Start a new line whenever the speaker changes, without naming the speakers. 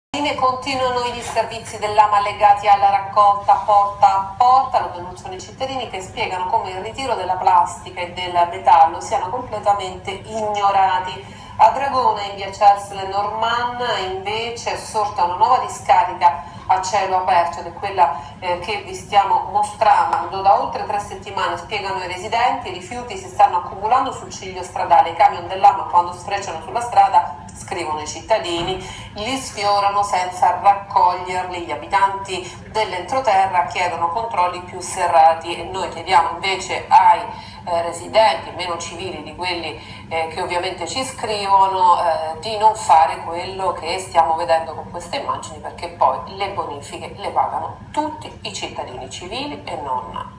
Continuano i disservizi dell'AMA legati alla raccolta porta a porta, lo denunciano i cittadini che spiegano come il ritiro della plastica e del metallo siano completamente ignorati. A Dragona, in via Charles Lenormand, invece è sorta una nuova discarica a cielo aperto ed è quella che vi stiamo mostrando. Da oltre 3 settimane, spiegano i residenti, i rifiuti si stanno accumulando sul ciglio stradale. I camion dell'AMA, quando sfrecciano sulla strada, scrivono i cittadini, li sfiorano senza raccoglierli. Gli abitanti dell'entroterra chiedono controlli più serrati e noi chiediamo invece ai residenti meno civili di quelli che ovviamente ci scrivono di non fare quello che stiamo vedendo con queste immagini, perché poi le bonifiche le pagano tutti i cittadini civili e non.